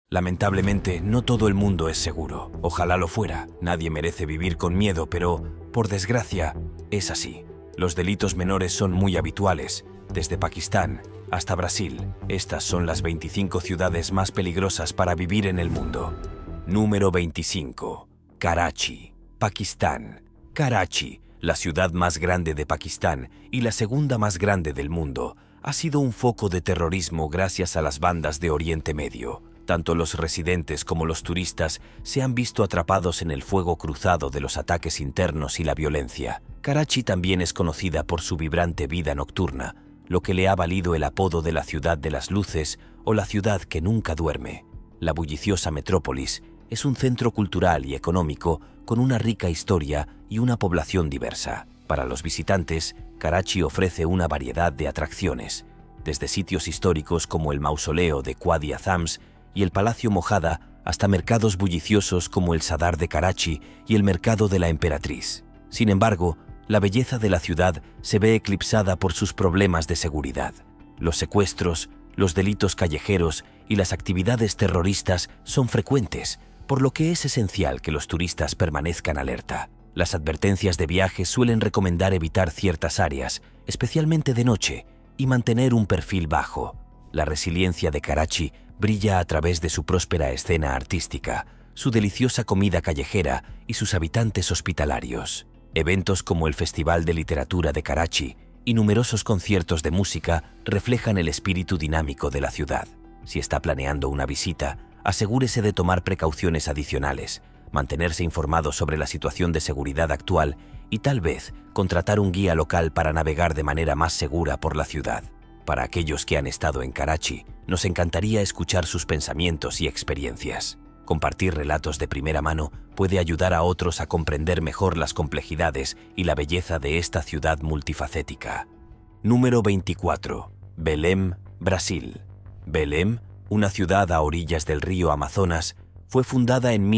Lamentablemente, no todo el mundo es seguro. Ojalá lo fuera. Nadie merece vivir con miedo, pero, por desgracia, es así. Los delitos menores son muy habituales, desde Pakistán hasta Brasil. Estas son las 25 ciudades más peligrosas para vivir en el mundo. Número 25. Karachi, Pakistán. Karachi, la ciudad más grande de Pakistán y la segunda más grande del mundo, ha sido un foco de terrorismo gracias a las bandas de Oriente Medio. Tanto los residentes como los turistas se han visto atrapados en el fuego cruzado de los ataques internos y la violencia. Karachi también es conocida por su vibrante vida nocturna, lo que le ha valido el apodo de la ciudad de las luces o la ciudad que nunca duerme. La bulliciosa metrópolis es un centro cultural y económico con una rica historia y una población diversa. Para los visitantes, Karachi ofrece una variedad de atracciones, desde sitios históricos como el mausoleo de Quadi Azams y el Palacio Mojada hasta mercados bulliciosos como el Sadar de Karachi y el Mercado de la Emperatriz. Sin embargo, la belleza de la ciudad se ve eclipsada por sus problemas de seguridad. Los secuestros, los delitos callejeros y las actividades terroristas son frecuentes, por lo que es esencial que los turistas permanezcan alerta. Las advertencias de viaje suelen recomendar evitar ciertas áreas, especialmente de noche, y mantener un perfil bajo. La resiliencia de Karachi brilla a través de su próspera escena artística, su deliciosa comida callejera y sus habitantes hospitalarios. Eventos como el Festival de Literatura de Karachi y numerosos conciertos de música reflejan el espíritu dinámico de la ciudad. Si está planeando una visita, asegúrese de tomar precauciones adicionales, mantenerse informado sobre la situación de seguridad actual y tal vez contratar un guía local para navegar de manera más segura por la ciudad. Para aquellos que han estado en Karachi, nos encantaría escuchar sus pensamientos y experiencias. Compartir relatos de primera mano puede ayudar a otros a comprender mejor las complejidades y la belleza de esta ciudad multifacética. Número 24. Belém, Brasil. Belém, una ciudad a orillas del río Amazonas, fue fundada en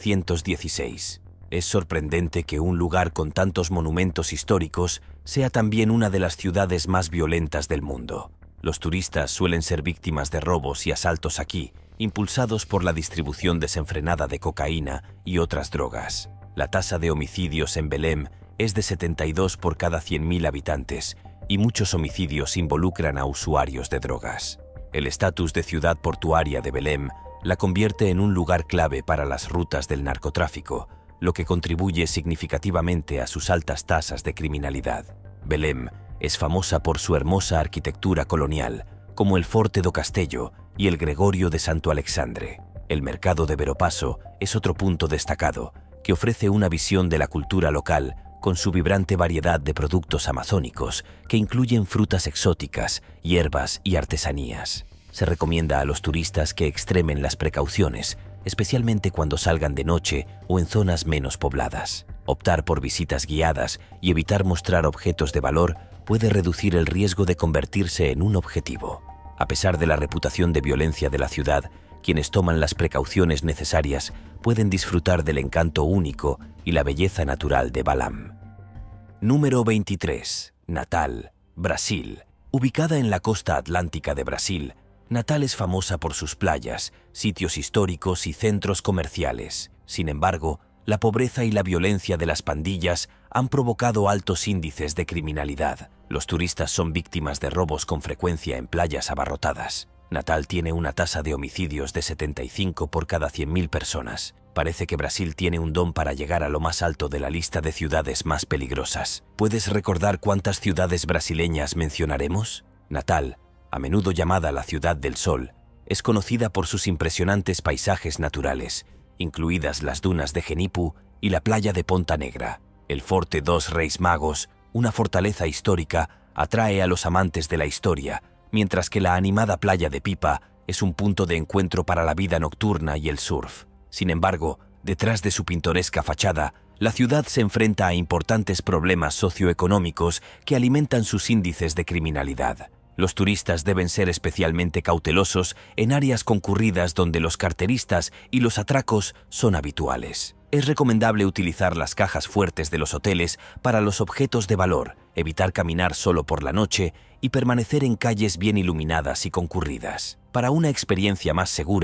1616. Es sorprendente que un lugar con tantos monumentos históricos sea también una de las ciudades más violentas del mundo. Los turistas suelen ser víctimas de robos y asaltos aquí, impulsados por la distribución desenfrenada de cocaína y otras drogas. La tasa de homicidios en Belém es de 72 por cada 100.000 habitantes y muchos homicidios involucran a usuarios de drogas. El estatus de ciudad portuaria de Belém la convierte en un lugar clave para las rutas del narcotráfico, lo que contribuye significativamente a sus altas tasas de criminalidad. Belém es famosa por su hermosa arquitectura colonial, como el Forte do Castello y el Gregorio de Santo Alexandre. El mercado de Veropasso es otro punto destacado, que ofrece una visión de la cultura local con su vibrante variedad de productos amazónicos que incluyen frutas exóticas, hierbas y artesanías. Se recomienda a los turistas que extremen las precauciones, especialmente cuando salgan de noche o en zonas menos pobladas. Optar por visitas guiadas y evitar mostrar objetos de valor puede reducir el riesgo de convertirse en un objetivo. A pesar de la reputación de violencia de la ciudad, quienes toman las precauciones necesarias pueden disfrutar del encanto único y la belleza natural de Belém. Número 23. Natal, Brasil. Ubicada en la costa atlántica de Brasil, Natal es famosa por sus playas, sitios históricos y centros comerciales. Sin embargo, la pobreza y la violencia de las pandillas han provocado altos índices de criminalidad. Los turistas son víctimas de robos con frecuencia en playas abarrotadas. Natal tiene una tasa de homicidios de 75 por cada 100.000 personas. Parece que Brasil tiene un don para llegar a lo más alto de la lista de ciudades más peligrosas. ¿Puedes recordar cuántas ciudades brasileñas mencionaremos? Natal, a menudo llamada la Ciudad del Sol, es conocida por sus impresionantes paisajes naturales, incluidas las dunas de Genipu y la playa de Ponta Negra. El Forte dos Reis Magos, una fortaleza histórica, atrae a los amantes de la historia, mientras que la animada playa de Pipa es un punto de encuentro para la vida nocturna y el surf. Sin embargo, detrás de su pintoresca fachada, la ciudad se enfrenta a importantes problemas socioeconómicos que alimentan sus índices de criminalidad. Los turistas deben ser especialmente cautelosos en áreas concurridas donde los carteristas y los atracos son habituales. Es recomendable utilizar las cajas fuertes de los hoteles para los objetos de valor, evitar caminar solo por la noche y permanecer en calles bien iluminadas y concurridas. Para una experiencia más segura,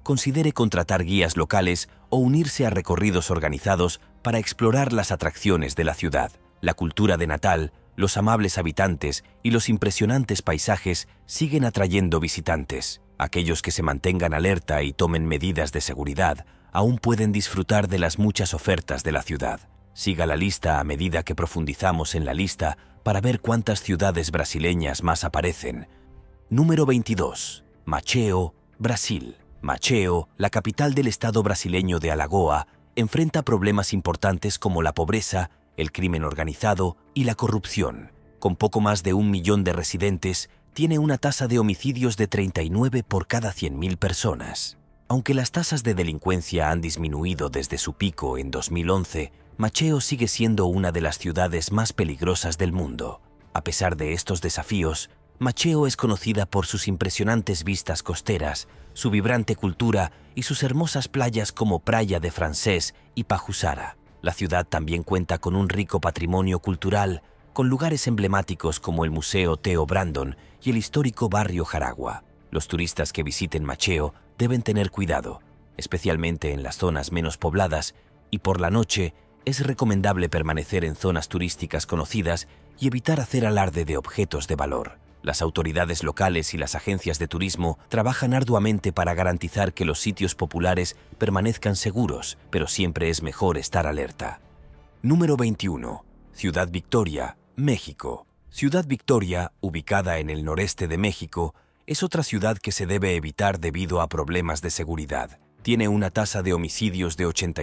considere contratar guías locales o unirse a recorridos organizados para explorar las atracciones de la ciudad. La cultura de Natal, los amables habitantes y los impresionantes paisajes siguen atrayendo visitantes. Aquellos que se mantengan alerta y tomen medidas de seguridad aún pueden disfrutar de las muchas ofertas de la ciudad. Siga la lista a medida que profundizamos en la lista para ver cuántas ciudades brasileñas más aparecen. Número 22. Maceió, Brasil. Maceió, la capital del estado brasileño de Alagoas, enfrenta problemas importantes como la pobreza, el crimen organizado y la corrupción. Con poco más de 1 millón de residentes, tiene una tasa de homicidios de 39 por cada 100.000 personas. Aunque las tasas de delincuencia han disminuido desde su pico en 2011, Maceió sigue siendo una de las ciudades más peligrosas del mundo. A pesar de estos desafíos, Maceió es conocida por sus impresionantes vistas costeras, su vibrante cultura y sus hermosas playas como Praia de Francés y Pajuçara. La ciudad también cuenta con un rico patrimonio cultural, con lugares emblemáticos como el Museo Theo Brandon y el histórico barrio Jaragua. Los turistas que visiten Maceió deben tener cuidado, especialmente en las zonas menos pobladas, y por la noche es recomendable permanecer en zonas turísticas conocidas y evitar hacer alarde de objetos de valor. Las autoridades locales y las agencias de turismo trabajan arduamente para garantizar que los sitios populares permanezcan seguros, pero siempre es mejor estar alerta. Número 21. Ciudad Victoria, México. Ciudad Victoria, ubicada en el noreste de México, es otra ciudad que se debe evitar debido a problemas de seguridad. Tiene una tasa de homicidios de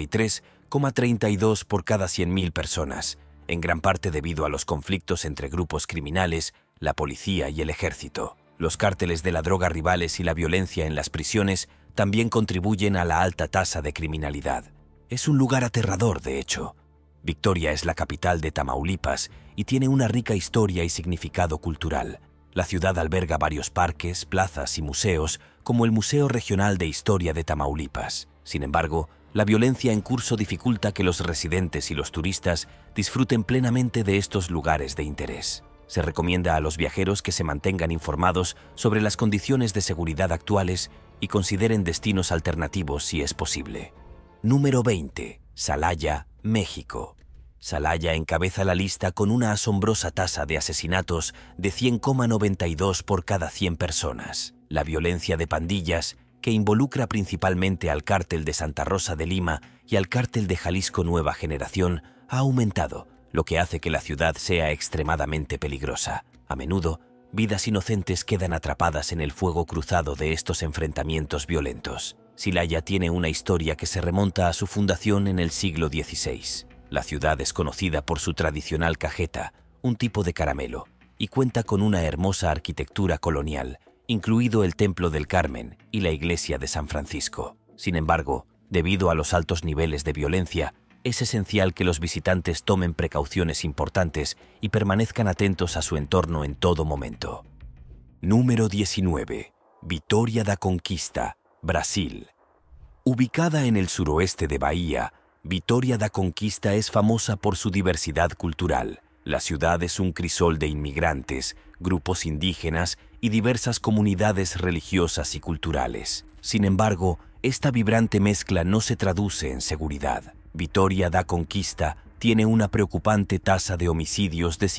83,32 por cada 100.000 personas, en gran parte debido a los conflictos entre grupos criminales, la policía y el ejército. Los cárteles de la droga rivales y la violencia en las prisiones también contribuyen a la alta tasa de criminalidad. Es un lugar aterrador, de hecho. Victoria es la capital de Tamaulipas y tiene una rica historia y significado cultural. La ciudad alberga varios parques, plazas y museos, como el Museo Regional de Historia de Tamaulipas. Sin embargo, la violencia en curso dificulta que los residentes y los turistas disfruten plenamente de estos lugares de interés. Se recomienda a los viajeros que se mantengan informados sobre las condiciones de seguridad actuales y consideren destinos alternativos si es posible. Número 20. Celaya, México. Celaya encabeza la lista con una asombrosa tasa de asesinatos de 100,92 por cada 100 personas. La violencia de pandillas, que involucra principalmente al cártel de Santa Rosa de Lima y al cártel de Jalisco Nueva Generación, ha aumentado, lo que hace que la ciudad sea extremadamente peligrosa. A menudo, vidas inocentes quedan atrapadas en el fuego cruzado de estos enfrentamientos violentos. Celaya tiene una historia que se remonta a su fundación en el siglo XVI. La ciudad es conocida por su tradicional cajeta, un tipo de caramelo, y cuenta con una hermosa arquitectura colonial, incluido el Templo del Carmen y la Iglesia de San Francisco. Sin embargo, debido a los altos niveles de violencia, es esencial que los visitantes tomen precauciones importantes y permanezcan atentos a su entorno en todo momento. Número 19. Vitória da Conquista, Brasil. Ubicada en el suroeste de Bahía, Vitória da Conquista es famosa por su diversidad cultural. La ciudad es un crisol de inmigrantes, grupos indígenas y diversas comunidades religiosas y culturales. Sin embargo, esta vibrante mezcla no se traduce en seguridad. Vitória da Conquista tiene una preocupante tasa de homicidios de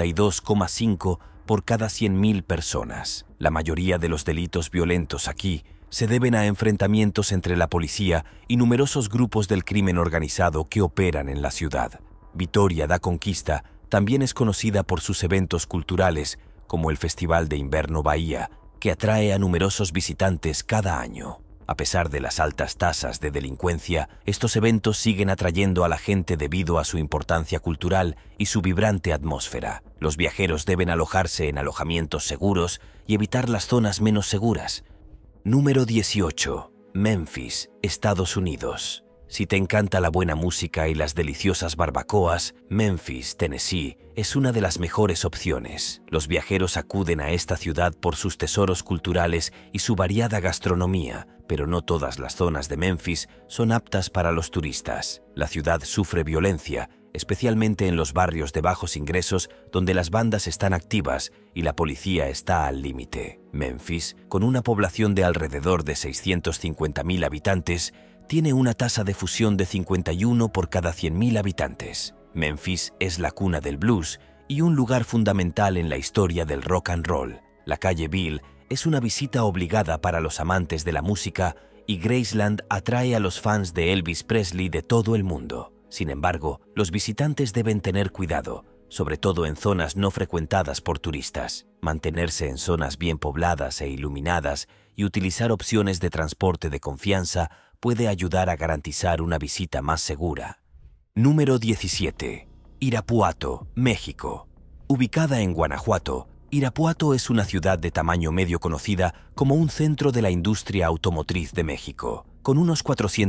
52,5 por cada 100.000 personas. La mayoría de los delitos violentos aquí se deben a enfrentamientos entre la policía y numerosos grupos del crimen organizado que operan en la ciudad. Vitória da Conquista también es conocida por sus eventos culturales, como el Festival de Invierno Bahía, que atrae a numerosos visitantes cada año. A pesar de las altas tasas de delincuencia, estos eventos siguen atrayendo a la gente debido a su importancia cultural y su vibrante atmósfera. Los viajeros deben alojarse en alojamientos seguros y evitar las zonas menos seguras. Número 18. Memphis, Estados Unidos. Si te encanta la buena música y las deliciosas barbacoas, Memphis, Tennessee, es una de las mejores opciones. Los viajeros acuden a esta ciudad por sus tesoros culturales y su variada gastronomía, pero no todas las zonas de Memphis son aptas para los turistas. La ciudad sufre violencia, especialmente en los barrios de bajos ingresos donde las bandas están activas y la policía está al límite. Memphis, con una población de alrededor de 650.000 habitantes, tiene una tasa de fusión de 51 por cada 100.000 habitantes. Memphis es la cuna del blues y un lugar fundamental en la historia del rock and roll. La calle Bill es una visita obligada para los amantes de la música y Graceland atrae a los fans de Elvis Presley de todo el mundo. Sin embargo, los visitantes deben tener cuidado, sobre todo en zonas no frecuentadas por turistas. Mantenerse en zonas bien pobladas e iluminadas y utilizar opciones de transporte de confianza puede ayudar a garantizar una visita más segura. Número 17. Irapuato, México. Ubicada en Guanajuato, Irapuato es una ciudad de tamaño medio conocida como un centro de la industria automotriz de México. Con unos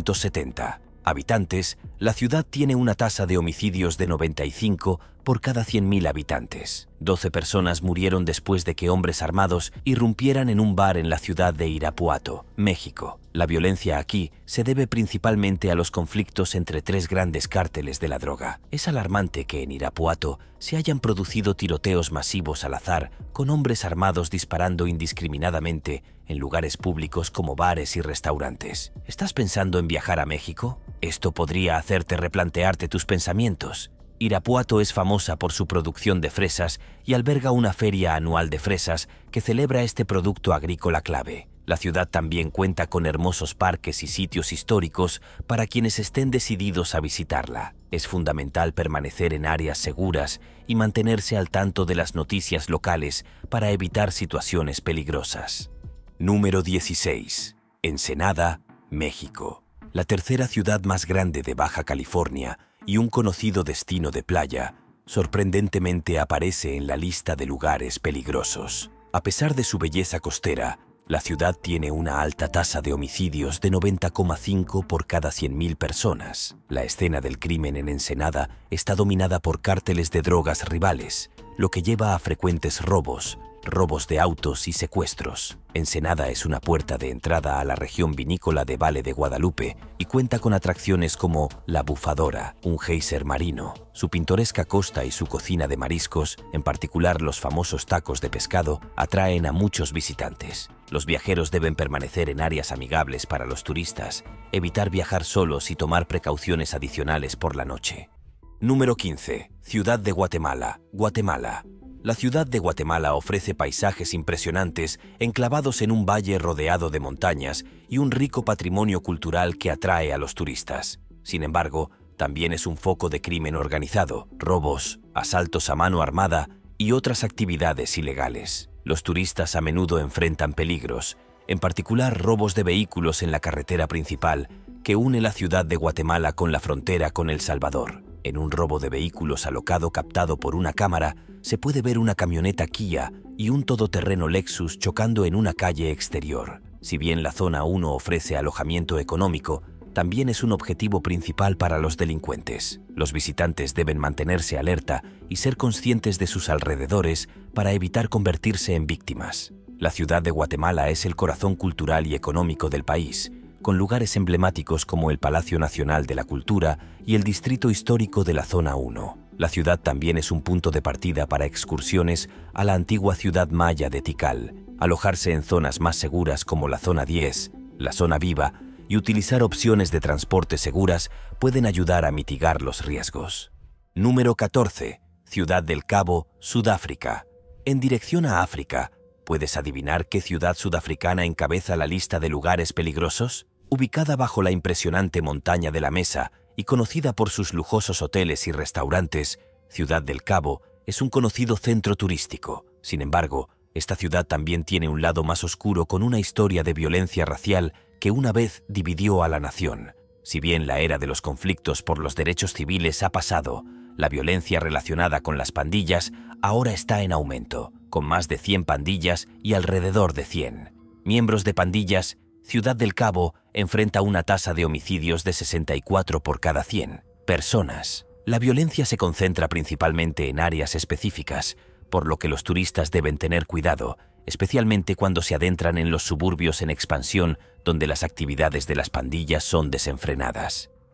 470 habitantes, la ciudad tiene una tasa de homicidios de 95 por cada 100.000 habitantes. 12 personas murieron después de que hombres armados irrumpieran en un bar en la ciudad de Irapuato, México. La violencia aquí se debe principalmente a los conflictos entre tres grandes cárteles de la droga. Es alarmante que en Irapuato se hayan producido tiroteos masivos al azar, con hombres armados disparando indiscriminadamente en lugares públicos como bares y restaurantes. ¿Estás pensando en viajar a México? Esto podría hacerte replantearte tus pensamientos. Irapuato es famosa por su producción de fresas y alberga una feria anual de fresas que celebra este producto agrícola clave. La ciudad también cuenta con hermosos parques y sitios históricos para quienes estén decididos a visitarla. Es fundamental permanecer en áreas seguras y mantenerse al tanto de las noticias locales para evitar situaciones peligrosas. Número 16. Ensenada, México. La tercera ciudad más grande de Baja California y un conocido destino de playa, sorprendentemente aparece en la lista de lugares peligrosos. A pesar de su belleza costera, la ciudad tiene una alta tasa de homicidios de 90,5 por cada 100.000 personas. La escena del crimen en Ensenada está dominada por cárteles de drogas rivales, lo que lleva a frecuentes robos de autos y secuestros. Ensenada es una puerta de entrada a la región vinícola de Valle de Guadalupe y cuenta con atracciones como La Bufadora, un geyser marino. Su pintoresca costa y su cocina de mariscos, en particular los famosos tacos de pescado, atraen a muchos visitantes. Los viajeros deben permanecer en áreas amigables para los turistas, evitar viajar solos y tomar precauciones adicionales por la noche. Número 15. Ciudad de Guatemala, Guatemala. La ciudad de Guatemala ofrece paisajes impresionantes enclavados en un valle rodeado de montañas y un rico patrimonio cultural que atrae a los turistas. Sin embargo, también es un foco de crimen organizado, robos, asaltos a mano armada y otras actividades ilegales. Los turistas a menudo enfrentan peligros, en particular robos de vehículos en la carretera principal que une la ciudad de Guatemala con la frontera con El Salvador. En un robo de vehículos alocado captado por una cámara, se puede ver una camioneta Kia y un todoterreno Lexus chocando en una calle exterior. Si bien la zona 1 ofrece alojamiento económico, también es un objetivo principal para los delincuentes. Los visitantes deben mantenerse alerta y ser conscientes de sus alrededores para evitar convertirse en víctimas. La ciudad de Guatemala es el corazón cultural y económico del país, con lugares emblemáticos como el Palacio Nacional de la Cultura y el Distrito Histórico de la Zona 1. La ciudad también es un punto de partida para excursiones a la antigua ciudad maya de Tikal, alojarse en zonas más seguras como la Zona 10, la Zona Viva y utilizar opciones de transporte seguras pueden ayudar a mitigar los riesgos. Número 14. Ciudad del Cabo, Sudáfrica. En dirección a África, ¿puedes adivinar qué ciudad sudafricana encabeza la lista de lugares peligrosos? Ubicada bajo la impresionante montaña de la Mesa y conocida por sus lujosos hoteles y restaurantes, Ciudad del Cabo es un conocido centro turístico. Sin embargo, esta ciudad también tiene un lado más oscuro con una historia de violencia racial que una vez dividió a la nación. Si bien la era de los conflictos por los derechos civiles ha pasado, la violencia relacionada con las pandillas ahora está en aumento, con más de 100 pandillas y alrededor de 100 miembros de pandillas. Ciudad del Cabo enfrenta una tasa de homicidios de 64 por cada 100 personas. La violencia se concentra principalmente en áreas específicas, por lo que los turistas deben tener cuidado, especialmente cuando se adentran en los suburbios en expansión donde las actividades de las pandillas son desenfrenadas.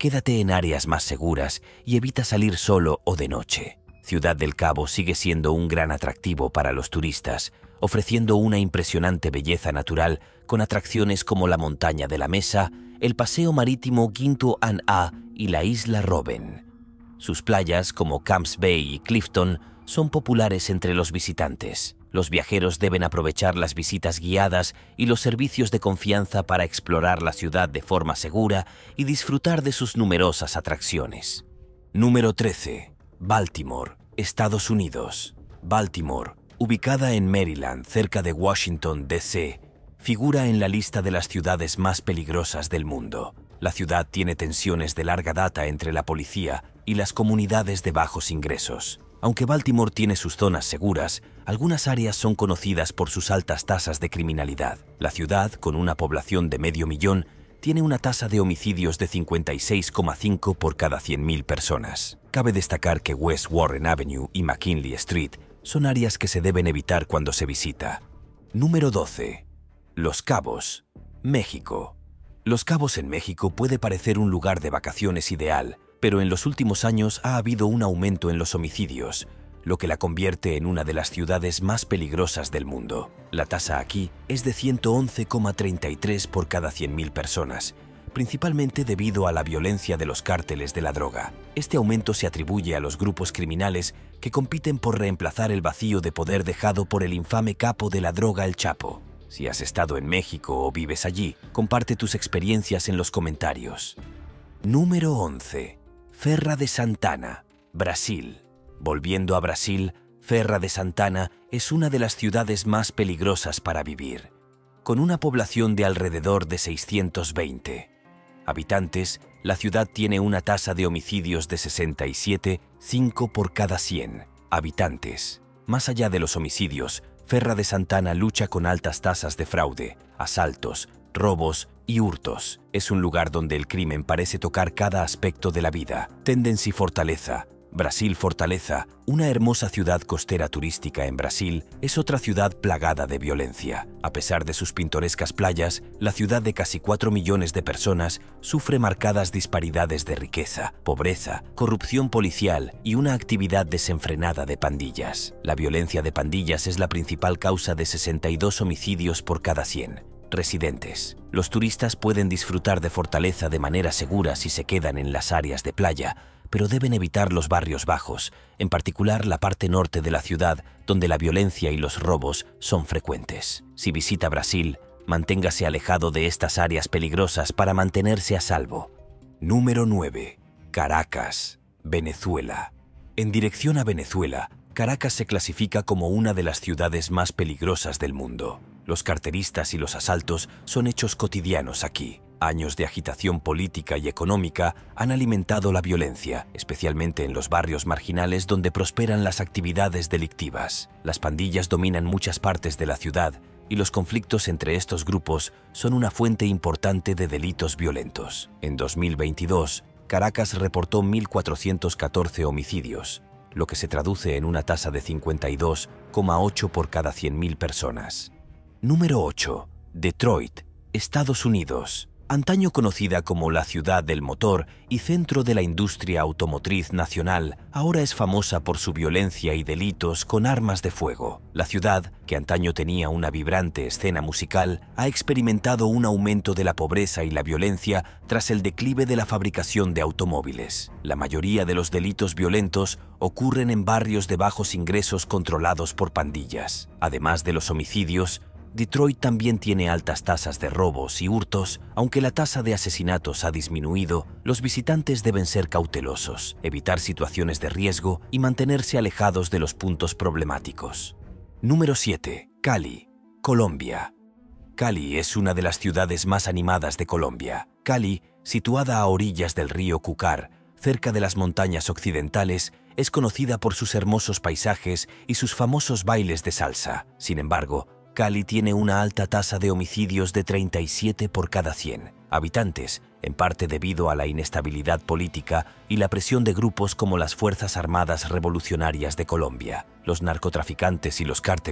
quédate en áreas más seguras y evita salir solo o de noche. Ciudad del Cabo sigue siendo un gran atractivo para los turistas, ofreciendo una impresionante belleza natural con atracciones como la Montaña de la Mesa, el paseo marítimo Ginto an A y la isla Robben. Sus playas, como Camps Bay y Clifton, son populares entre los visitantes. Los viajeros deben aprovechar las visitas guiadas y los servicios de confianza para explorar la ciudad de forma segura y disfrutar de sus numerosas atracciones. Número 13. Baltimore, Estados Unidos. Baltimore, ubicada en Maryland, cerca de Washington, D.C., figura en la lista de las ciudades más peligrosas del mundo. La ciudad tiene tensiones de larga data entre la policía y las comunidades de bajos ingresos. Aunque Baltimore tiene sus zonas seguras, algunas áreas son conocidas por sus altas tasas de criminalidad. La ciudad, con una población de 500.000, tiene una tasa de homicidios de 56,5 por cada 100.000 personas. Cabe destacar que West Warren Avenue y McKinley Street son áreas que se deben evitar cuando se visita. Número 12. Los Cabos, México. Los Cabos en México puede parecer un lugar de vacaciones ideal, pero en los últimos años ha habido un aumento en los homicidios, lo que la convierte en una de las ciudades más peligrosas del mundo. La tasa aquí es de 111,33 por cada 100.000 personas, principalmente debido a la violencia de los cárteles de la droga. Este aumento se atribuye a los grupos criminales que compiten por reemplazar el vacío de poder dejado por el infame capo de la droga El Chapo. Si has estado en México o vives allí, comparte tus experiencias en los comentarios. Número 11. Ferra de Santana, Brasil. Volviendo a Brasil, Ferra de Santana es una de las ciudades más peligrosas para vivir. Con una población de alrededor de 620 habitantes, la ciudad tiene una tasa de homicidios de 67,5 por cada 100 habitantes. Más allá de los homicidios, Ferra de Santana lucha con altas tasas de fraude, asaltos, robos y hurtos. Es un lugar donde el crimen parece tocar cada aspecto de la vida. Tendency Fortaleza, Brasil Fortaleza, una hermosa ciudad costera turística en Brasil, es otra ciudad plagada de violencia. A pesar de sus pintorescas playas, la ciudad de casi 4 millones de personas sufre marcadas disparidades de riqueza, pobreza, corrupción policial y una actividad desenfrenada de pandillas. La violencia de pandillas es la principal causa de 62 homicidios por cada 100 residentes. Los turistas pueden disfrutar de Fortaleza de manera segura si se quedan en las áreas de playa, pero deben evitar los barrios bajos, en particular la parte norte de la ciudad, donde la violencia y los robos son frecuentes. Si visita Brasil, manténgase alejado de estas áreas peligrosas para mantenerse a salvo. Número 9. Caracas, Venezuela. En dirección a Venezuela, Caracas se clasifica como una de las ciudades más peligrosas del mundo. Los carteristas y los asaltos son hechos cotidianos aquí. Años de agitación política y económica han alimentado la violencia, especialmente en los barrios marginales donde prosperan las actividades delictivas. Las pandillas dominan muchas partes de la ciudad y los conflictos entre estos grupos son una fuente importante de delitos violentos. En 2022, Caracas reportó 1.414 homicidios, lo que se traduce en una tasa de 52,8 por cada 100.000 personas. Número 8. Detroit, Estados Unidos. Antaño conocida como la ciudad del motor y centro de la industria automotriz nacional, ahora es famosa por su violencia y delitos con armas de fuego. La ciudad, que antaño tenía una vibrante escena musical, ha experimentado un aumento de la pobreza y la violencia tras el declive de la fabricación de automóviles. La mayoría de los delitos violentos ocurren en barrios de bajos ingresos controlados por pandillas. Además de los homicidios, Detroit también tiene altas tasas de robos y hurtos. Aunque la tasa de asesinatos ha disminuido, los visitantes deben ser cautelosos, evitar situaciones de riesgo y mantenerse alejados de los puntos problemáticos. Número 7. Cali, Colombia. Cali es una de las ciudades más animadas de Colombia. Cali, situada a orillas del río Cúcar, cerca de las montañas occidentales, es conocida por sus hermosos paisajes y sus famosos bailes de salsa. Sin embargo, Cali tiene una alta tasa de homicidios de 37 por cada 100 habitantes, en parte debido a la inestabilidad política y la presión de grupos como las Fuerzas Armadas Revolucionarias de Colombia. Los narcotraficantes y los cárteles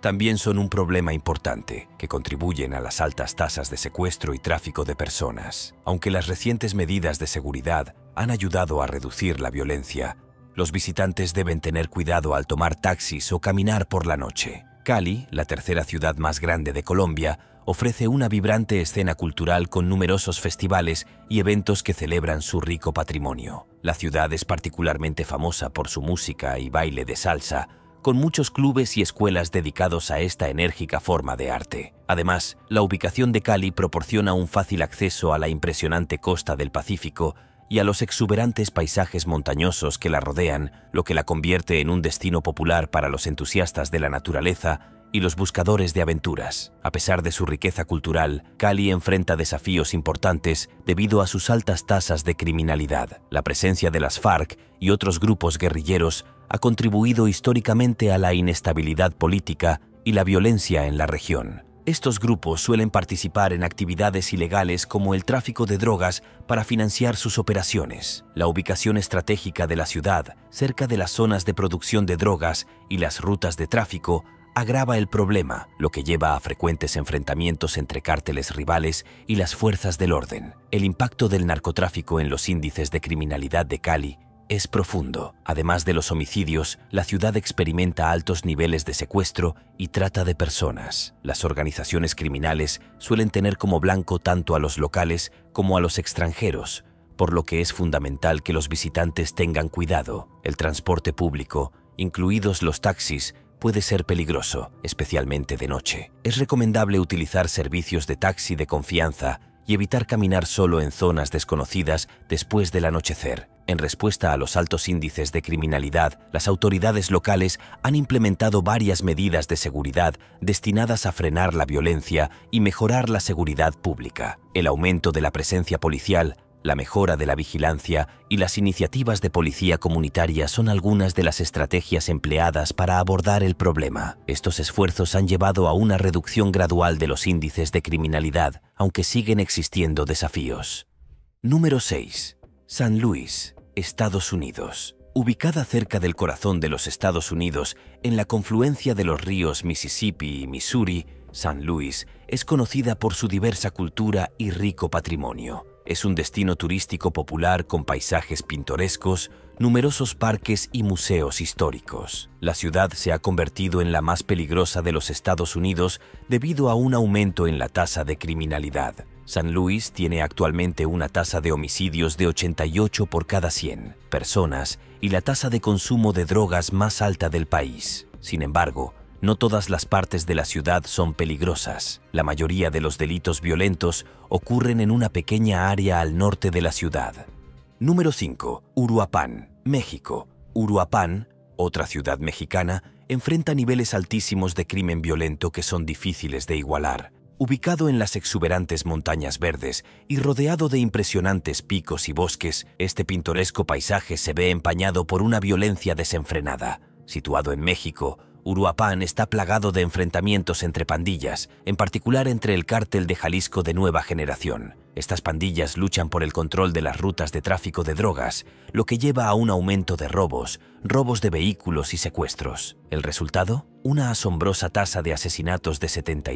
también son un problema importante, que contribuyen a las altas tasas de secuestro y tráfico de personas. Aunque las recientes medidas de seguridad han ayudado a reducir la violencia, los visitantes deben tener cuidado al tomar taxis o caminar por la noche. Cali, la tercera ciudad más grande de Colombia, ofrece una vibrante escena cultural con numerosos festivales y eventos que celebran su rico patrimonio. La ciudad es particularmente famosa por su música y baile de salsa, con muchos clubes y escuelas dedicados a esta enérgica forma de arte. Además, la ubicación de Cali proporciona un fácil acceso a la impresionante costa del Pacífico y a los exuberantes paisajes montañosos que la rodean, lo que la convierte en un destino popular para los entusiastas de la naturaleza y los buscadores de aventuras. A pesar de su riqueza cultural, Cali enfrenta desafíos importantes debido a sus altas tasas de criminalidad. La presencia de las FARC y otros grupos guerrilleros ha contribuido históricamente a la inestabilidad política y la violencia en la región. Estos grupos suelen participar en actividades ilegales como el tráfico de drogas para financiar sus operaciones. La ubicación estratégica de la ciudad, cerca de las zonas de producción de drogas y las rutas de tráfico, agrava el problema, lo que lleva a frecuentes enfrentamientos entre cárteles rivales y las fuerzas del orden. El impacto del narcotráfico en los índices de criminalidad de Cali es profundo. Además de los homicidios, la ciudad experimenta altos niveles de secuestro y trata de personas. Las organizaciones criminales suelen tener como blanco tanto a los locales como a los extranjeros, por lo que es fundamental que los visitantes tengan cuidado. El transporte público, incluidos los taxis, puede ser peligroso, especialmente de noche. Es recomendable utilizar servicios de taxi de confianza y evitar caminar solo en zonas desconocidas después del anochecer. En respuesta a los altos índices de criminalidad, las autoridades locales han implementado varias medidas de seguridad destinadas a frenar la violencia y mejorar la seguridad pública. El aumento de la presencia policial, la mejora de la vigilancia y las iniciativas de policía comunitaria son algunas de las estrategias empleadas para abordar el problema. Estos esfuerzos han llevado a una reducción gradual de los índices de criminalidad, aunque siguen existiendo desafíos. Número 6. San Luis, Estados Unidos. Ubicada cerca del corazón de los Estados Unidos, en la confluencia de los ríos Mississippi y Missouri, San Luis es conocida por su diversa cultura y rico patrimonio. Es un destino turístico popular con paisajes pintorescos, numerosos parques y museos históricos. La ciudad se ha convertido en la más peligrosa de los Estados Unidos debido a un aumento en la tasa de criminalidad. San Luis tiene actualmente una tasa de homicidios de 88 por cada 100 personas y la tasa de consumo de drogas más alta del país. Sin embargo, no todas las partes de la ciudad son peligrosas. La mayoría de los delitos violentos ocurren en una pequeña área al norte de la ciudad. Número 5. Uruapan, México. Uruapan, otra ciudad mexicana, enfrenta niveles altísimos de crimen violento que son difíciles de igualar. Ubicado en las exuberantes montañas verdes y rodeado de impresionantes picos y bosques, este pintoresco paisaje se ve empañado por una violencia desenfrenada. Situado en México, Uruapan está plagado de enfrentamientos entre pandillas, en particular entre el cártel de Jalisco de Nueva Generación. Estas pandillas luchan por el control de las rutas de tráfico de drogas, lo que lleva a un aumento de robos de vehículos y secuestros. ¿El resultado? Una asombrosa tasa de asesinatos de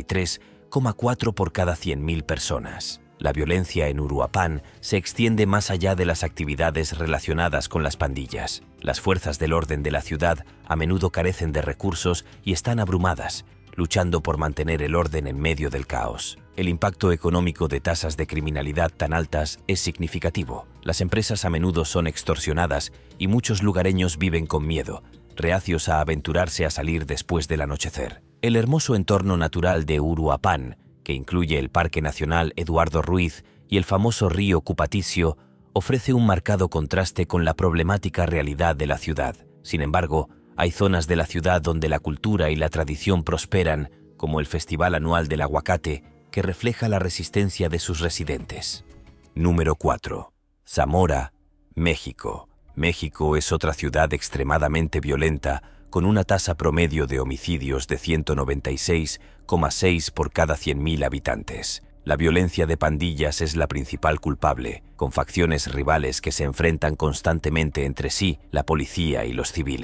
73,4 por cada 100.000 personas. La violencia en Uruapan se extiende más allá de las actividades relacionadas con las pandillas. Las fuerzas del orden de la ciudad a menudo carecen de recursos y están abrumadas, luchando por mantener el orden en medio del caos. El impacto económico de tasas de criminalidad tan altas es significativo. Las empresas a menudo son extorsionadas y muchos lugareños viven con miedo, reacios a aventurarse a salir después del anochecer. El hermoso entorno natural de Uruapan, que incluye el Parque Nacional Eduardo Ruiz y el famoso río Cupaticio, ofrece un marcado contraste con la problemática realidad de la ciudad. Sin embargo, hay zonas de la ciudad donde la cultura y la tradición prosperan, como el Festival Anual del Aguacate, que refleja la resistencia de sus residentes. Número 4. Zamora, México. México es otra ciudad extremadamente violenta, con una tasa promedio de homicidios de 196,6 por cada 100.000 habitantes. La violencia de pandillas es la principal culpable, con facciones rivales que se enfrentan constantemente entre sí, la policía y los civiles.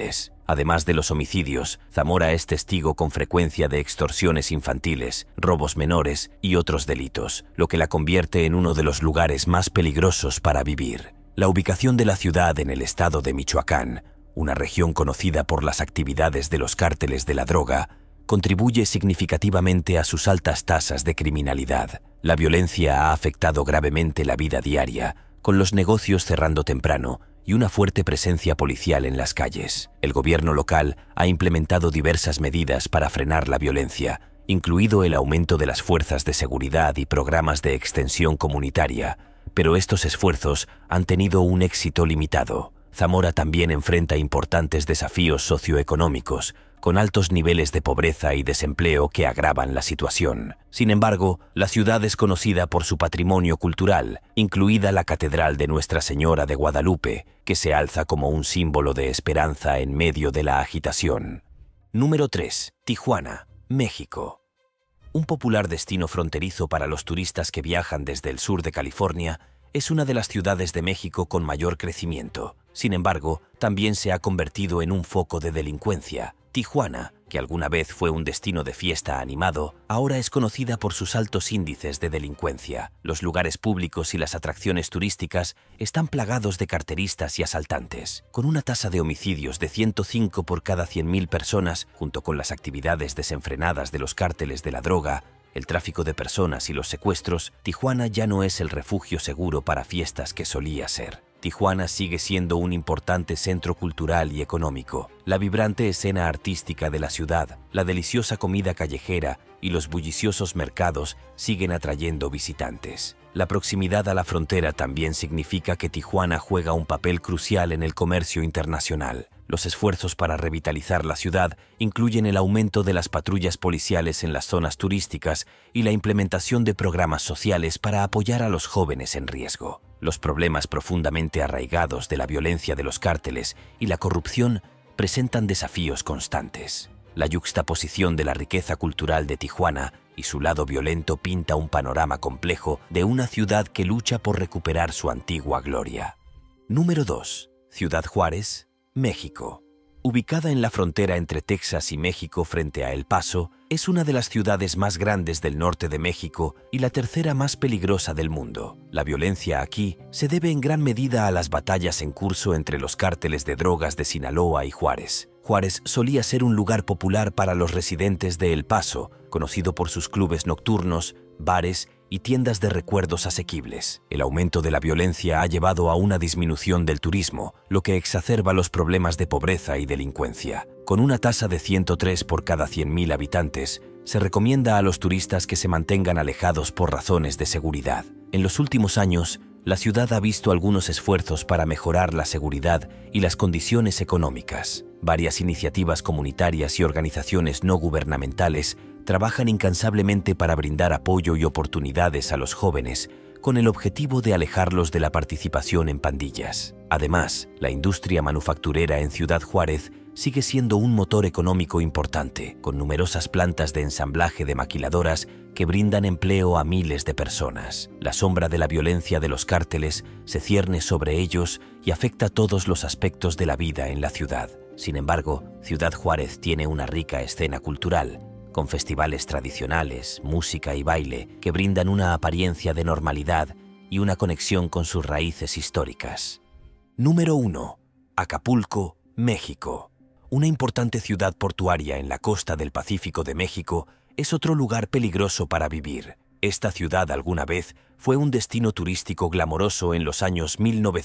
Además de los homicidios, Zamora es testigo con frecuencia de extorsiones infantiles, robos menores y otros delitos, lo que la convierte en uno de los lugares más peligrosos para vivir. La ubicación de la ciudad en el estado de Michoacán, una región conocida por las actividades de los cárteles de la droga, contribuye significativamente a sus altas tasas de criminalidad. La violencia ha afectado gravemente la vida diaria, con los negocios cerrando temprano y una fuerte presencia policial en las calles. El gobierno local ha implementado diversas medidas para frenar la violencia, incluido el aumento de las fuerzas de seguridad y programas de extensión comunitaria, pero estos esfuerzos han tenido un éxito limitado. Zamora también enfrenta importantes desafíos socioeconómicos, con altos niveles de pobreza y desempleo que agravan la situación. Sin embargo, la ciudad es conocida por su patrimonio cultural, incluida la Catedral de Nuestra Señora de Guadalupe, que se alza como un símbolo de esperanza en medio de la agitación. Número 3. Tijuana, México. Un popular destino fronterizo para los turistas que viajan desde el sur de California, es una de las ciudades de México con mayor crecimiento. Sin embargo, también se ha convertido en un foco de delincuencia. Tijuana, que alguna vez fue un destino de fiesta animado, ahora es conocida por sus altos índices de delincuencia. Los lugares públicos y las atracciones turísticas están plagados de carteristas y asaltantes. Con una tasa de homicidios de 105 por cada 100.000 personas, junto con las actividades desenfrenadas de los cárteles de la droga, el tráfico de personas y los secuestros, Tijuana ya no es el refugio seguro para fiestas que solía ser. Tijuana sigue siendo un importante centro cultural y económico. La vibrante escena artística de la ciudad, la deliciosa comida callejera y los bulliciosos mercados siguen atrayendo visitantes. La proximidad a la frontera también significa que Tijuana juega un papel crucial en el comercio internacional. Los esfuerzos para revitalizar la ciudad incluyen el aumento de las patrullas policiales en las zonas turísticas y la implementación de programas sociales para apoyar a los jóvenes en riesgo. Los problemas profundamente arraigados de la violencia de los cárteles y la corrupción presentan desafíos constantes. La yuxtaposición de la riqueza cultural de Tijuana y su lado violento pinta un panorama complejo de una ciudad que lucha por recuperar su antigua gloria. Número 2. Ciudad Juárez, México. Ubicada en la frontera entre Texas y México frente a El Paso, es una de las ciudades más grandes del norte de México y la tercera más peligrosa del mundo. La violencia aquí se debe en gran medida a las batallas en curso entre los cárteles de drogas de Sinaloa y Juárez. Juárez solía ser un lugar popular para los residentes de El Paso, conocido por sus clubes nocturnos, bares y tiendas de recuerdos asequibles. El aumento de la violencia ha llevado a una disminución del turismo, lo que exacerba los problemas de pobreza y delincuencia. Con una tasa de 103 por cada 100.000 habitantes, se recomienda a los turistas que se mantengan alejados por razones de seguridad. En los últimos años, la ciudad ha visto algunos esfuerzos para mejorar la seguridad y las condiciones económicas. Varias iniciativas comunitarias y organizaciones no gubernamentales trabajan incansablemente para brindar apoyo y oportunidades a los jóvenes con el objetivo de alejarlos de la participación en pandillas. Además, la industria manufacturera en Ciudad Juárez sigue siendo un motor económico importante, con numerosas plantas de ensamblaje de maquiladoras que brindan empleo a miles de personas. La sombra de la violencia de los cárteles se cierne sobre ellos y afecta todos los aspectos de la vida en la ciudad. Sin embargo, Ciudad Juárez tiene una rica escena cultural, con festivales tradicionales, música y baile que brindan una apariencia de normalidad y una conexión con sus raíces históricas. Número 1. Acapulco, México. Una importante ciudad portuaria en la costa del Pacífico de México es otro lugar peligroso para vivir. Esta ciudad alguna vez fue un destino turístico glamoroso en los años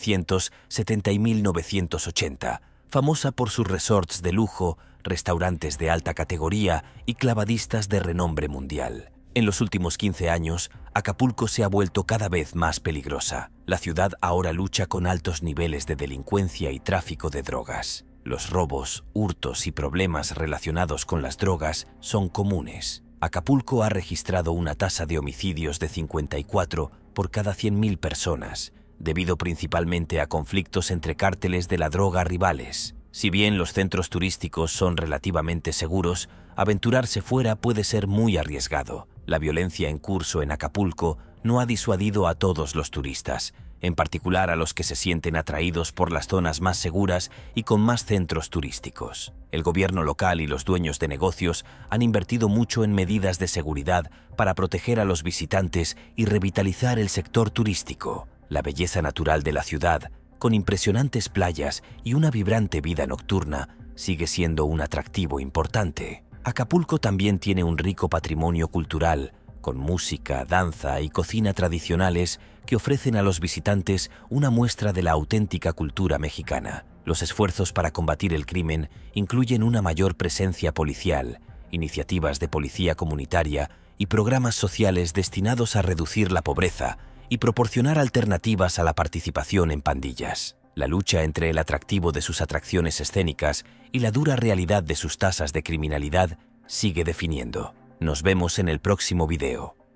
1970 y 1980, famosa por sus resorts de lujo, restaurantes de alta categoría y clavadistas de renombre mundial. En los últimos 15 años, Acapulco se ha vuelto cada vez más peligrosa. La ciudad ahora lucha con altos niveles de delincuencia y tráfico de drogas. Los robos, hurtos y problemas relacionados con las drogas son comunes. Acapulco ha registrado una tasa de homicidios de 54 por cada 100.000 personas, debido principalmente a conflictos entre cárteles de la droga rivales. Si bien los centros turísticos son relativamente seguros, aventurarse fuera puede ser muy arriesgado. La violencia en curso en Acapulco no ha disuadido a todos los turistas, en particular a los que se sienten atraídos por las zonas más seguras y con más centros turísticos. El gobierno local y los dueños de negocios han invertido mucho en medidas de seguridad para proteger a los visitantes y revitalizar el sector turístico. La belleza natural de la ciudad, con impresionantes playas y una vibrante vida nocturna, sigue siendo un atractivo importante. Acapulco también tiene un rico patrimonio cultural, con música, danza y cocina tradicionales que ofrecen a los visitantes una muestra de la auténtica cultura mexicana. Los esfuerzos para combatir el crimen incluyen una mayor presencia policial, iniciativas de policía comunitaria y programas sociales destinados a reducir la pobreza y proporcionar alternativas a la participación en pandillas. La lucha entre el atractivo de sus atracciones escénicas y la dura realidad de sus tasas de criminalidad sigue definiendo. Nos vemos en el próximo video.